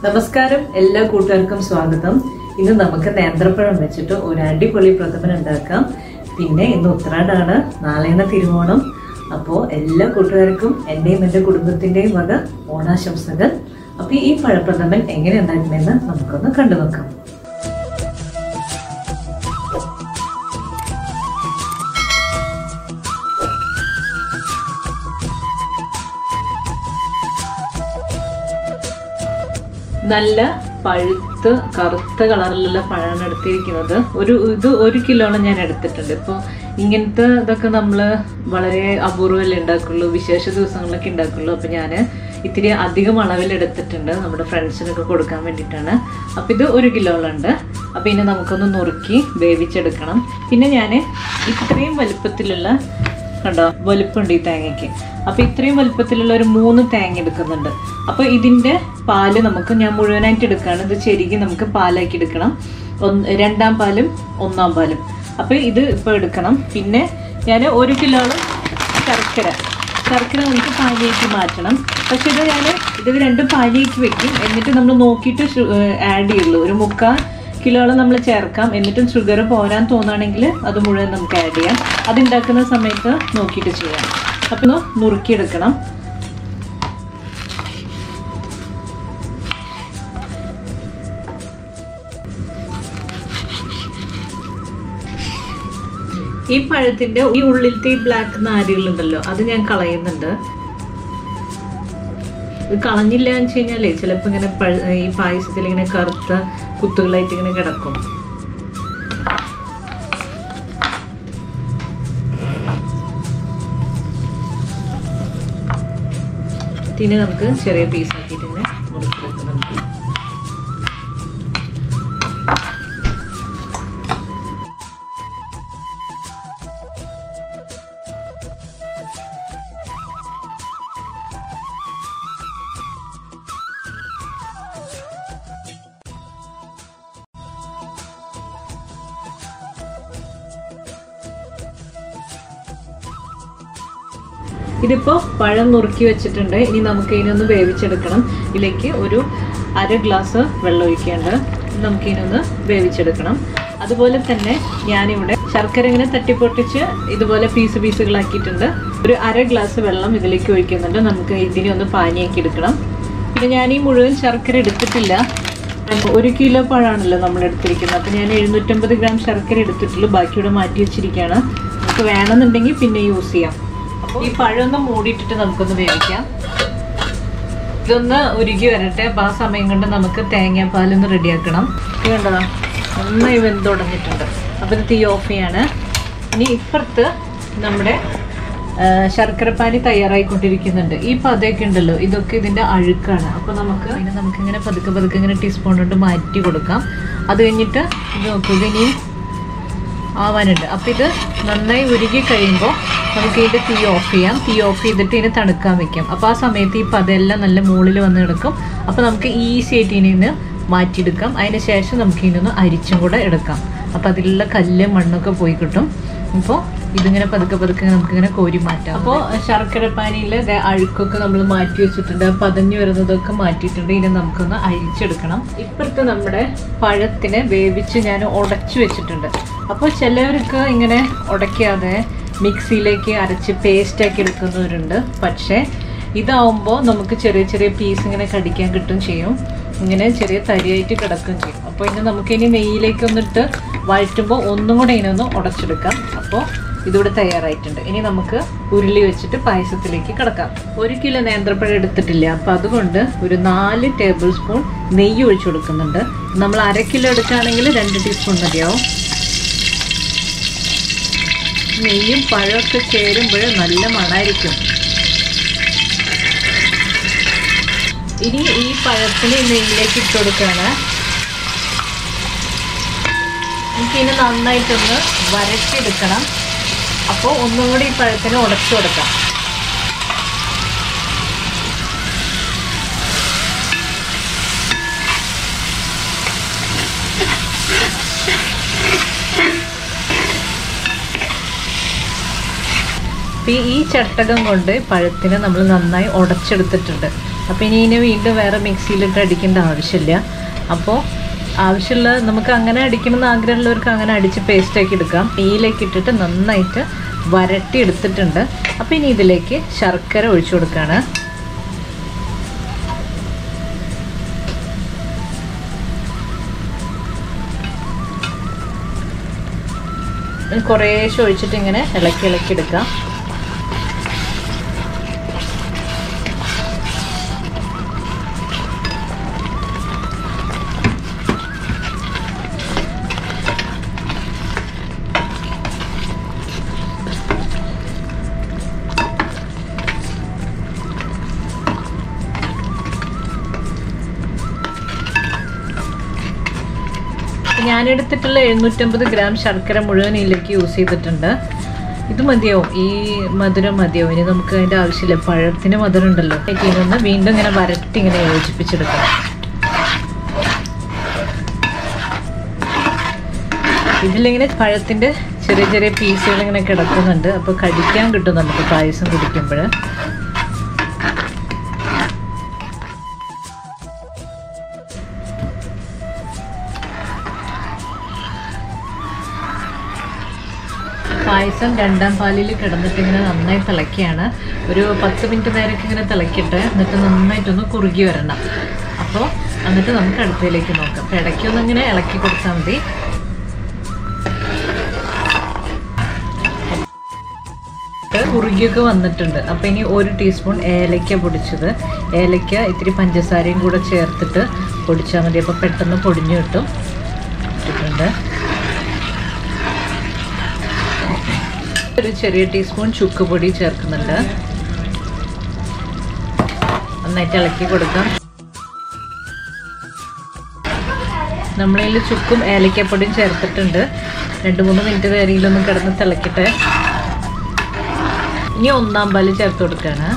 നമസ്കാരം എല്ലാ കൂട്ടുകാർക്കും സ്വാഗതം. ഇന്ന് നമുക്ക് നേന്ത്രപ്പഴം വെച്ചിട്ട് ഒരു അടിപൊളി പ്രഥമൻ ഉണ്ടാക്കാം. പിന്നെ ഇന്ന് ഉത്രാടാണ്, നാളെയാണ് തിരുവോണം. അപ്പോൾ എല്ലാ കൂട്ടുകാർക്കും എന്റെയും എന്റെ കുടുംബത്തിന്റെയും വക ഓണാശംസകൾ. അപ്പൊ ഈ പഴപ്രഥമൻ എങ്ങനെ ഉണ്ടാക്കുമെന്ന് നമുക്കൊന്ന് കണ്ടു നോക്കാം. നല്ല പഴുത്ത് കറുത്ത കളറിലുള്ള പഴമാണ് എടുത്തിരിക്കുന്നത്. ഒരു കിലോളം ഞാൻ എടുത്തിട്ടുണ്ട്. ഇപ്പോൾ ഇങ്ങനത്തെ ഇതൊക്കെ നമ്മൾ വളരെ അപൂർവമല്ലേ ഉണ്ടാക്കുള്ളൂ, വിശേഷ ദിവസങ്ങളിലൊക്കെ ഉണ്ടാക്കുള്ളൂ. അപ്പം ഞാൻ ഇത്തിരി അധികം അളവിൽ എടുത്തിട്ടുണ്ട്, നമ്മുടെ ഫ്രണ്ട്സിനൊക്കെ കൊടുക്കാൻ വേണ്ടിയിട്ടാണ്. അപ്പം ഇത് 1 കിലോളുണ്ട്. അപ്പം ഇനി നമുക്കൊന്ന് നുറുക്കി വേവിച്ചെടുക്കണം. പിന്നെ ഞാൻ ഇത്രയും വലുപ്പത്തിലുള്ള കണ്ടോ വലുപ്പമുണ്ട് ഈ തേങ്ങയ്ക്ക്. അപ്പം ഇത്രയും വലുപ്പത്തിലുള്ള ഒരു 3 തേങ്ങ എടുക്കുന്നുണ്ട്. അപ്പോൾ ഇതിൻ്റെ പാല് ഞാൻ മുഴുവനായിട്ട് എടുക്കുകയാണ്. ഇത് ചെരുകി നമുക്ക് പാലാക്കി എടുക്കണം. 2ാം പാലും 1ാം പാലും. അപ്പോൾ ഇത് ഇപ്പോൾ എടുക്കണം. പിന്നെ ഞാൻ 1 കിലോളം ശർക്കര നമുക്ക് പാലിയേക്ക് മാറ്റണം. പക്ഷെ ഇത് 2 പാലിയേക്ക് വെക്കും. എന്നിട്ട് നമ്മൾ നോക്കിയിട്ട് ആഡ് ചെയ്യുള്ളൂ. ഒരു 3/4 കിലോളം നമ്മൾ ചേർക്കാം. എന്നിട്ടും ഷുഗർ പോരാൻ തോന്നുകയാണെങ്കിൽ അത് മുഴുവൻ നമുക്ക് ആഡ് ചെയ്യാം. അതുണ്ടാക്കുന്ന സമയത്ത് നോക്കിയിട്ട് ചെയ്യാം. അപ്പം നുറുക്കിയെടുക്കണം. ഈ പഴത്തിന്റെ ഈ ഉള്ളിലത്തെ ഈ ബ്ലാക്ക് നാരുകളുണ്ടല്ലോ, അത് ഞാൻ കളയുന്നുണ്ട്. ഇത് കളഞ്ഞില്ല എന്ന് വെച്ച് കഴിഞ്ഞാലേ ചിലപ്പോൾ ഇങ്ങനെ ഈ പായസത്തിൽ ഇങ്ങനെ കറുത്ത കുത്തുകളായിട്ട് ഇങ്ങനെ കിടക്കും. ഇതിനെ നമുക്ക് ചെറിയ പീസാക്കിയിട്ട് ഇങ്ങനെ മുറിച്ചെടുക്കണം. ഇതിപ്പോൾ പഴം നുറുക്കി വെച്ചിട്ടുണ്ട്. ഇനി നമുക്ക് ഇതിനൊന്ന് വേവിച്ചെടുക്കണം. ഇതിലേക്ക് ഒരു 1/2 ഗ്ലാസ് വെള്ളം ഒഴിക്കേണ്ട. നമുക്ക് ഇതിനൊന്ന് വേവിച്ചെടുക്കണം. അതുപോലെ തന്നെ ഞാനിവിടെ ശർക്കര ഇങ്ങനെ തട്ടിപ്പൊട്ടിച്ച് ഇതുപോലെ പീസുകളാക്കിയിട്ടുണ്ട്. ഒരു 1/2 ഗ്ലാസ് വെള്ളം ഇതിലേക്ക് ഒഴിക്കുന്നുണ്ട്. നമുക്ക് ഇതിനെ ഒന്ന് പാനിയാക്കി എടുക്കണം. പിന്നെ ഞാൻ ഈ മുഴുവൻ ശർക്കര എടുത്തിട്ടില്ല. 1 കിലോ പഴമാണല്ലോ നമ്മൾ എടുത്തിരിക്കുന്നത്. അപ്പോൾ ഞാൻ 750 ഗ്രാം ശർക്കര എടുത്തിട്ടുള്ളൂ. ബാക്കിയുടെ മാറ്റി വെച്ചിരിക്കുകയാണ്. നമുക്ക് വേണമെന്നുണ്ടെങ്കിൽ പിന്നെ യൂസ് ചെയ്യാം. ഈ പഴമൊന്ന് മൂടിയിട്ടിട്ട് നമുക്കൊന്ന് വേവിക്കാം. ഇതൊന്ന് ഉരുകി വരട്ടെ. അപ്പം ആ സമയം കൊണ്ട് നമുക്ക് തേങ്ങാപ്പാലൊന്ന് റെഡിയാക്കണം. ഇത് കണ്ടോ നന്നായി വെന്തുടഞ്ഞിട്ടുണ്ട്. അപ്പോൾ ഇത് തീ ഓഫ് ചെയ്യാണ്. ഇനി ഇപ്പുറത്ത് നമ്മുടെ ശർക്കരപ്പാനി തയ്യാറായിക്കൊണ്ടിരിക്കുന്നുണ്ട്. ഈ പതയൊക്കെ ഉണ്ടല്ലോ, ഇതൊക്കെ ഇതിൻ്റെ അഴുക്കാണ്. അപ്പോൾ നമുക്കിങ്ങനെ പതുക്കെ ഇങ്ങനെ ടീസ്പൂൺ കൊണ്ട് മാറ്റി കൊടുക്കാം. അത് കഴിഞ്ഞിട്ട് ഇത് നോക്കുക, ഇനി ആവാനുണ്ട്. അപ്പം ഇത് നന്നായി ഉരുകി കഴിയുമ്പോൾ നമുക്ക് ഇതിൻ്റെ തീ ഓഫ് ചെയ്യാം. തീ ഓഫ് ചെയ്തിട്ട് ഇതിനെ തണുക്കാൻ വെക്കാം. അപ്പോൾ ആ സമയത്ത് ഈ പതെല്ലാം നല്ല മുകളിൽ വന്ന് കിടക്കും. അപ്പോൾ നമുക്ക് ഈസി ആയിട്ട് ഇതിനെ മാറ്റിയെടുക്കാം. അതിന് ശേഷം നമുക്ക് ഇതിനൊന്ന് അരിച്ചും കൂടെ എടുക്കാം. അപ്പോൾ അതിലുള്ള കല്ല് മണ്ണൊക്കെ പോയി കിട്ടും. അപ്പോൾ ഇതിങ്ങനെ പതുക്കെ നമുക്കിങ്ങനെ കോരി മാറ്റാം. അപ്പോൾ ശർക്കരപ്പാനിയിൽ അഴുക്കൊക്കെ നമ്മൾ മാറ്റി വെച്ചിട്ടുണ്ട്. പതഞ്ഞു വരുന്നതൊക്കെ മാറ്റിയിട്ടുണ്ട്. ഇതിനെ നമുക്കൊന്ന് അരിച്ചെടുക്കണം. ഇപ്പുറത്ത് നമ്മുടെ പഴത്തിനെ വേവിച്ച് ഞാൻ ഉടച്ചു വെച്ചിട്ടുണ്ട്. അപ്പോൾ ചിലവർക്ക് ഇങ്ങനെ ഉടയ്ക്കാതെ മിക്സിയിലേക്ക് അരച്ച് പേസ്റ്റാക്കി എടുക്കുന്നവരുണ്ട്. പക്ഷേ ഇതാവുമ്പോൾ നമുക്ക് ചെറിയ പീസ് ഇങ്ങനെ കടിക്കാൻ കിട്ടും ചെയ്യും. ഇങ്ങനെ ചെറിയ തരിയായിട്ട് കിടക്കുകയും ചെയ്യും. അപ്പോൾ ഇനി നമുക്കിനി നെയ്യിലേക്കൊന്നിട്ട് വഴറ്റുമ്പോൾ ഒന്നും കൂടെ ഇതിനൊന്ന് ഉടച്ചെടുക്കാം. അപ്പോൾ ഇതിവിടെ തയ്യാറായിട്ടുണ്ട്. ഇനി നമുക്ക് ഉരുളി വെച്ചിട്ട് പായസത്തിലേക്ക് കിടക്കാം. 1 കിലോ നേന്ത്രപ്പഴം എടുത്തിട്ടില്ല. അപ്പം അതുകൊണ്ട് ഒരു 4 ടേബിൾ സ്പൂൺ നെയ്യ് ഒഴിച്ചു കൊടുക്കുന്നുണ്ട്. നമ്മൾ 1/2 കിലോ എടുക്കുകയാണെങ്കിൽ 2 ടീസ്പൂൺ മതിയാവും. നെയ്യും പഴമൊക്കെ ചേരുമ്പോൾ നല്ല മണമായിരിക്കും. ഇനി ഈ പഴത്തിന് നെയ്യിലേക്ക് ഇട്ട് കൊടുക്കുകയാണ്. നമുക്കിതിനെ നന്നായിട്ടൊന്ന് വരട്ടിയെടുക്കണം. അപ്പോൾ ഒന്നും കൂടി ഈ പഴത്തിന് ഉടച്ചു കൊടുക്കാം. ഈ ചട്ടകം കൊണ്ട് പഴത്തിനെ നമ്മൾ നന്നായി ഉടച്ചെടുത്തിട്ടുണ്ട്. അപ്പോൾ ഇനി ഇതിനെ വീണ്ടും വേറെ മിക്സിയിലിട്ട് അടിക്കേണ്ട ആവശ്യമില്ല. അപ്പോൾ ആവശ്യമുള്ള നമുക്ക് അങ്ങനെ അടിക്കണമെന്ന് ആഗ്രഹമുള്ളവർക്ക് അങ്ങനെ അടിച്ച് പേസ്റ്റാക്കി എടുക്കാം. നെയ്യിലേക്ക് ഇട്ടിട്ട് നന്നായിട്ട് വരട്ടി എടുത്തിട്ടുണ്ട്. അപ്പോൾ ഇനി ഇതിലേക്ക് ശർക്കര ഒഴിച്ചു കൊടുക്കുകയാണ്. കുറേശ്ശെ ഒഴിച്ചിട്ട് ഇങ്ങനെ ഇളക്കി എടുക്കാം. ഞാനെടുത്തിട്ടുള്ള 750 ഗ്രാം ശർക്കര മുഴുവൻ ഇതിലേക്ക് യൂസ് ചെയ്തിട്ടുണ്ട്. ഇത് മതിയാവും, ഈ മധുരം മതിയാവും. ഇനി നമുക്ക് അതിൻ്റെ ആവശ്യമില്ല, പഴത്തിന് മധുരം ഉണ്ടല്ലോ. ഇതിനൊന്ന് വീണ്ടും ഇങ്ങനെ വരട്ടി ഇങ്ങനെ യോജിപ്പിച്ചെടുക്കണം. ഇതിലിങ്ങനെ പഴത്തിൻ്റെ ചെറിയ ചെറിയ പീസുകൾ ഇങ്ങനെ കിടക്കുന്നുണ്ട്. അപ്പോൾ കടിക്കാൻ കിട്ടും നമുക്ക് പായസം കുടിക്കുമ്പോൾ. പായസം രണ്ടാം പാലിൽ കിടന്നിട്ട് ഇങ്ങനെ നന്നായി തിളയ്ക്കുകയാണ്. ഒരു 10 മിനിറ്റ് നേരമൊക്കെ ഇങ്ങനെ തിളയ്ക്കട്ടെ. എന്നിട്ട് നന്നായിട്ടൊന്ന് കുറുകി വരണം. അപ്പോൾ എന്നിട്ട് നമുക്ക് അടുത്തയിലേക്ക് നോക്കാം. അപ്പോൾ ഇടയ്ക്കൊന്നും ഇങ്ങനെ ഇളക്കി കൊടുത്താൽ മതി. കുറുകിയൊക്കെ വന്നിട്ടുണ്ട്. അപ്പോൾ ഇനി 1 ടീസ്പൂൺ ഏലക്ക പൊടിച്ചത്, ഏലക്ക ഇത്തിരി പഞ്ചസാരയും കൂടെ ചേർത്തിട്ട് പൊടിച്ചാൽ മതി. അപ്പോൾ പെട്ടെന്ന് പൊടിഞ്ഞു കിട്ടും. ഇട്ടിട്ടുണ്ട്. ഒരു ചെറിയ ടീസ്പൂൺ ചുക്ക് പൊടി ചേർക്കുന്നുണ്ട്. നന്നായിട്ട് ഇളക്കി കൊടുക്കാം. നമ്മളതിൽ ചുക്കും ഏലക്കപ്പൊടിയും ചേർത്തിട്ടുണ്ട്. 2-3 മിനിറ്റ് നേരയിലൊന്നും കിടന്ന് തിളക്കട്ടെ. ഇനി 1-ാം പാല് ചേർത്ത് കൊടുക്കുകയാണ്.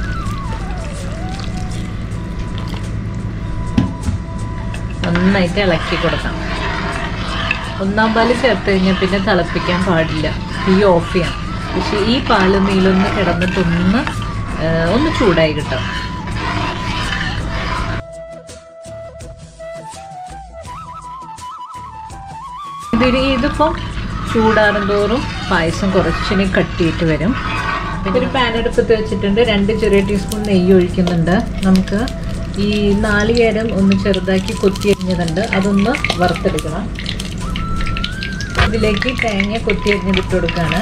നന്നായിട്ട് ഇളക്കി കൊടുക്കാം. 1-ാം പാല് ചേർത്ത് കഴിഞ്ഞാൽ പിന്നെ തിളപ്പിക്കാൻ പാടില്ല, തീ ഓഫ് ചെയ്യാം. പക്ഷേ ഈ പാല് നീലൊന്ന് കിടന്നിട്ടൊന്ന് ചൂടായി കിട്ടും. ഇതിപ്പം ചൂടാറും തോറും പായസം കുറച്ചിന് കട്ടിയിട്ട് വരും. പിന്നെ ഒരു പാൻ അടുപ്പത്ത് വെച്ചിട്ടുണ്ട്. 2 ചെറിയ ടീസ്പൂൺ നെയ്യ് ഒഴിക്കുന്നുണ്ട്. നമുക്ക് ഈ നാളികേരം ഒന്ന് ചെറുതാക്കി കൊത്തി അരിഞ്ഞതുണ്ട്, അതൊന്ന് വറുത്തെടുക്കണം. ഇതിലേക്ക് തേങ്ങ കൊത്തി അരിഞ്ഞിട്ട് കൊടുക്കുകയാണ്.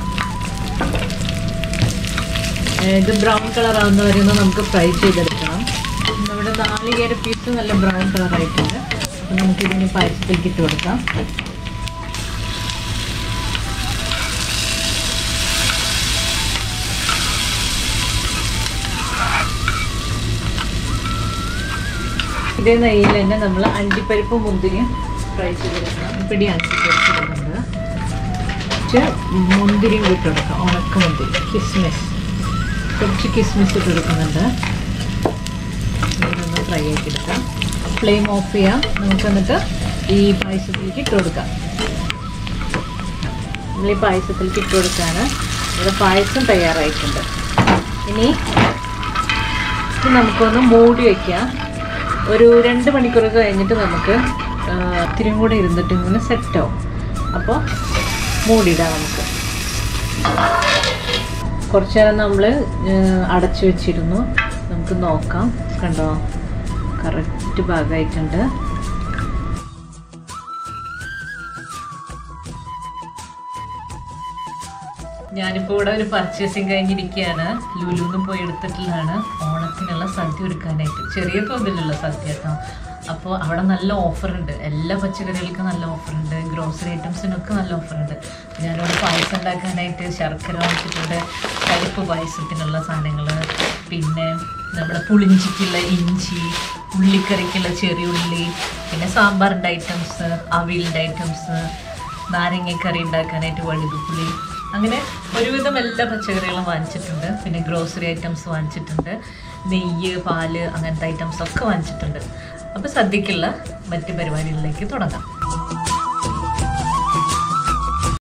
ഇത് ബ്രൗൺ കളർ ആവുന്ന വരെ ഒന്ന് നമുക്ക് ഫ്രൈ ചെയ്തെടുക്കണം. നമ്മുടെ നാളികേര പീസ് നല്ല ബ്രൗൺ കളറായിട്ടുണ്ട്. അപ്പോൾ നമുക്കിതിന് പായസത്തിലേക്ക് ഇട്ട് കൊടുക്കാം. ഇതേ നെയ്യിൽ തന്നെ നമ്മൾ അണ്ടിപ്പരിപ്പ് മുന്തിരിയും ഫ്രൈ ചെയ്തെടുക്കണം. പിടി അണ്ടിപ്പരിപ്പ് ഇടുന്നുണ്ട്. കുറച്ച് മുന്തിരിയും ഇട്ട് കൊടുക്കാം. ഉണക്ക മുന്തിരി, കിസ്മിസ്, കുറച്ച് കിസ്മിസ് ഇട്ട് കൊടുക്കുന്നുണ്ട്. ഇതൊന്ന് ഫ്രൈ ആക്കിയെടുക്കാം. ഫ്ലെയിം ഓഫ് ചെയ്യാം. നമുക്ക് എന്നിട്ട് ഈ പായസത്തിലേക്ക് ഇട്ട് കൊടുക്കാം. നമ്മൾ ഈ പായസത്തിലേക്ക് ഇട്ട് കൊടുക്കുകയാണ്. ഇവിടെ പായസം തയ്യാറായിട്ടുണ്ട്. ഇനി ഇത് നമുക്കൊന്ന് മൂടി വയ്ക്കാം. ഒരു 2 മണിക്കൂറൊക്കെ കഴിഞ്ഞിട്ട് നമുക്ക് ഇത്തിരിയും കൂടെ ഇരുന്നിട്ട് ഇങ്ങനെ സെറ്റാവും. അപ്പോൾ മൂടിയിടാം. നമുക്ക് കുറച്ച് നേരം നമ്മൾ അടച്ചു വെച്ചിരുന്നു. നമുക്ക് നോക്കാം. കണ്ടോ, കറക്റ്റ് ഭാഗമായിട്ടുണ്ട്. ഞാനിപ്പോൾ ഇവിടെ ഒരു പർച്ചേസിങ് കഴിഞ്ഞിരിക്കുകയാണ്. ലുലുന്ന് പോയി എടുത്തിട്ടുള്ളതാണ് ഓണത്തിനുള്ള സദ്യ ഒരുക്കാനായിട്ട്. ചെറിയ തോതിലുള്ള സദ്യ കേട്ടോ. അപ്പോൾ അവിടെ നല്ല ഓഫറുണ്ട്. എല്ലാ പച്ചക്കറികൾക്കും നല്ല ഓഫറുണ്ട്. ഗ്രോസറി ഐറ്റംസിനൊക്കെ നല്ല ഓഫറുണ്ട്. ഞാനിവിടെ പായസം ഉണ്ടാക്കാനായിട്ട് ശർക്കര വാങ്ങിച്ചിട്ടുണ്ട്, പരിപ്പ് പായസത്തിനുള്ള സാധനങ്ങൾ, പിന്നെ നമ്മുടെ പുളിഞ്ചിക്കുള്ള ഇഞ്ചി, ഉള്ളിക്കറിക്കുള്ള ചെറിയ ഉള്ളി, പിന്നെ സാമ്പാറിൻ്റെ ഐറ്റംസ്, അവിയലിൻ്റെ ഐറ്റംസ്, നാരങ്ങക്കറി ഉണ്ടാക്കാനായിട്ട് വഴുതുപുളി, അങ്ങനെ ഒരുവിധം എല്ലാ പച്ചക്കറികളും വാങ്ങിച്ചിട്ടുണ്ട്. പിന്നെ ഗ്രോസറി ഐറ്റംസ് വാങ്ങിച്ചിട്ടുണ്ട്, നെയ്യ്, പാല്, അങ്ങനത്തെ ഐറ്റംസൊക്കെ വാങ്ങിച്ചിട്ടുണ്ട്. അപ്പോൾ സദ്യക്കുള്ള മറ്റ് പരിപാടികളിലേക്ക് തുടങ്ങാം.